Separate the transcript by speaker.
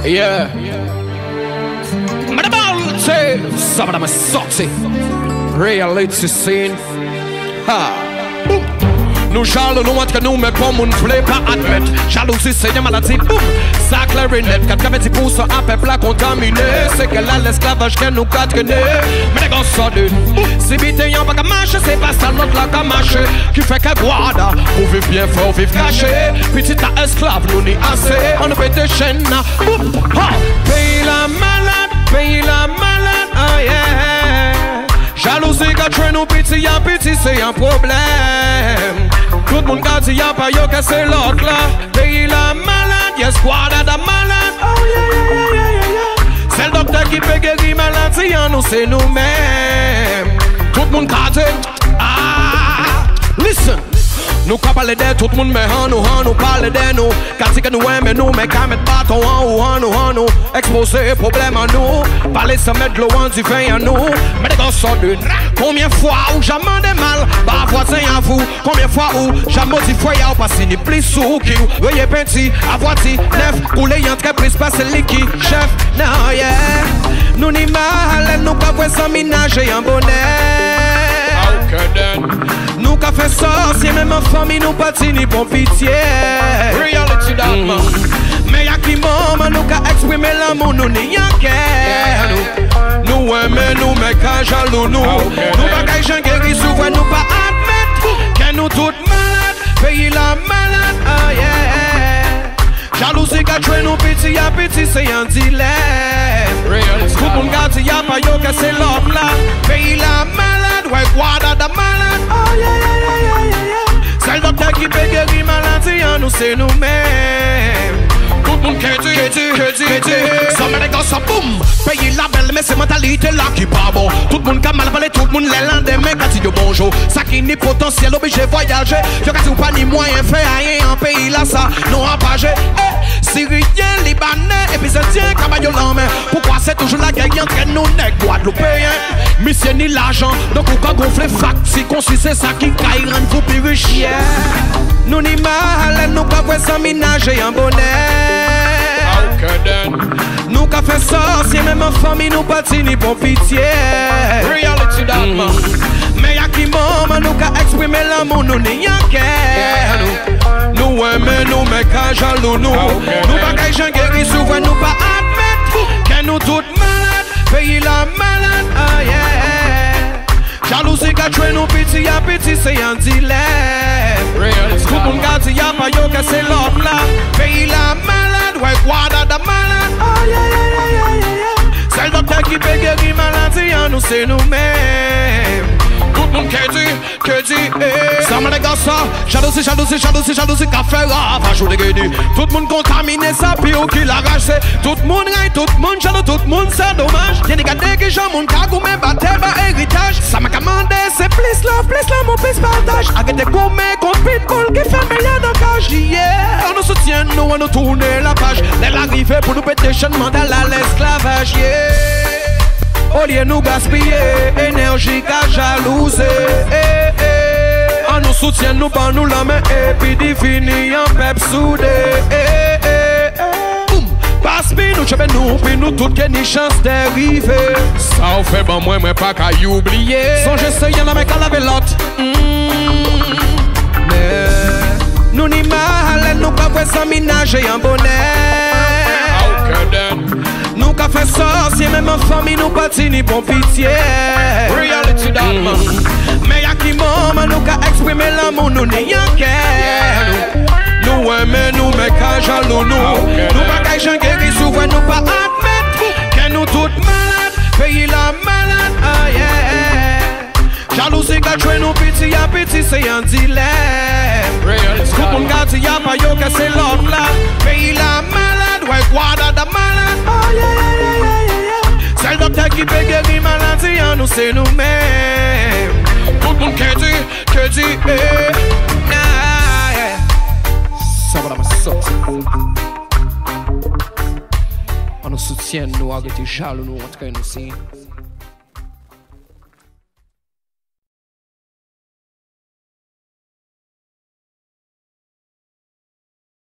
Speaker 1: Yeah. Madame, ça va me sortir. Reality scene. Ha. Boum. Nous jaloux, nous entre nous, mais comme on ne voulait pas admettre. Jalousie, c'est une maladie, boum. Ça clarinette, 90% à peuple à contaminer. C'est qu'elle a l'esclavage qu'elle nous a traîné. Mais les gars sont deux. Si vite y'en pas qu'à marcher, c'est pas ça notre là qu'à marcher. Qui fait qu'à guarda, pour vivre bien fort, vivre caché. Petit à esclave, nous n'y assez. On fait des chaînes, boum. Ha. Pays la malade, oh yeah. Jalousie qu'a tué nous petit, c'est un problème. Tout le monde a dit y'a pas yo que c'est l'autre là. Pays la malade, y'a squad à la malade. Oh yeah. C'est le docteur qui peut guérir maladie, nous c'est nous-mêmes. Tout le monde a dit, listen. Nous qu'à parler de tout le monde, mais nous parle de nous. Car si que nous aimons nous, mais qu'à mettre bâton en nous. Exposer problème à nous. Parler sans mettre l'eau en divin à nous. Mais les gars sont d'une. Combien de fois où jamais de mal, bah voisin à vous. Combien de fois où jamais dit foyer ou pas si ni plus sous qui ou. Veuillez penti, à voici, neuf. Couler y entrer prise passer liquide. Chef, non yeah. Nous ni mal, nous pas voir sans ménage et un bonnet. Nous qu'a fait sorcier, même en famille, nous pas ni bon pitié. Reality d'âme. Mais y'a qui moment, nous qu'a exprimer l'amour, nous n'y a qu'elle. Nous aimons, nous, mais qu'à jaloux, nous. Nous pas qu'à gens guéris, souvent nous pas admettre. Que nous toutes malades, pays la malade, oh yeah. Jalousie qu'a tué nous petit, c'est un dilemme. Tout le monde garde, y'a pas yo que c'est l'homme là. Pays la malade, ouais, guarda da malade. Oh yeah. C'est le docteur qui peut guérir maladie, nous c'est nous-mêmes. Tout le monde qui dit, ça met les gars, ça boum. Pays la belle, mais c'est mentalité là qui pas bon. Tout le monde qui a mal parlé, tout le monde les lendemains, quand il dit bonjour. Ça qui n'est potentiel, obligé de voyager. Yo quand pas ni moyen, fait rien en pays là, ça, non empagé. Syrien, Libanais, et puis c'est tient cabayo l'homme. Pourquoi c'est toujours la guerre entre nous, nègres guadeloupéens? Mission ni l'argent, donc on peut gonfler fact. Si consiste c'est ça qui caille, rend vous plus riche. Nous ni mal, nous pas voir sans ménage et un bonnet. Nous qu'a fait sorcier, même en famille, nous pas ni bon pitié. Reality d'âme. Mais y'a qui moment, nous qu'a exprimer l'amour, nous n'y a qu'elle. Nous aimons, nous, mais qu'à jaloux, nous. Nous pas qu'à gens guéris, souvent nous pas admettre. Que nous toutes malades, pays la malade, oh yeah. Jalousie qu'a tué nous petit, c'est un dilemme. Tout le monde garde, y'a pas yo que c'est l'homme là. Pays la malade, ouais, guarda da malade, oh yeah. C'est le docteur qui peut guérir maladie, nous c'est nous-mêmes. Tout le monde qui dit, ça m'a les gars ça. Jalousie, qu'a fait ravage ou déguédi. Tout le monde contaminé, ça pire qui l'arrache. C'est tout le monde raille, tout le monde jaloux, tout le monde c'est dommage. Y'a des gars qui j'en mon cagou, mais batté bas héritage. Ça m'a commandé, c'est plus là, mon plus partage. Arrêtez gourmet, contre pitbull qui fait meilleur dans cage. Yeah, on nous soutient, nous, on nous tourne la page. Elle arrive pour nous péter chaîne mentale à l'esclavage, yeah. Au lieu nous gaspiller, énergie qu'à jalouser. On nous soutient, nous pas nous la main. Et puis définit en pep soudé. Passe nous chebe nous, puis nous toutes qu'est ni chance d'arriver. Ça fait bon moi pas qu'à y oublier. Sans j'essaye y'en a mec à laver l'autre. Nous ni mal, nous pas voir sans ménage et un bonnet. Nous qu'a fait sorcier, même en famille, nous pas ni bon pitié. Reality d'âme. Mais y'a qui moment, nous qu'a exprimer l'amour, nous n'y a qu'elle. Nous aimons, nous, mais qu'à jaloux, nous. Nous pas qu'à gens guéris, souvent nous pas admettre. Que nous toutes malades, pays la malade, oh yeah. Jalousie qu'a tué nous petit, c'est un dilemme. Tout le monde garde, y'a pas yo que c'est l'homme là. Pays la malade, ouais, guarda da malade, oh yeah. C'est le docteur qui peut guérir maladie, nous c'est nous-mêmes. Tout le monde qui dit, ça va la sortir. On nous soutient, nous arrêtez jaloux, nous en train de nous.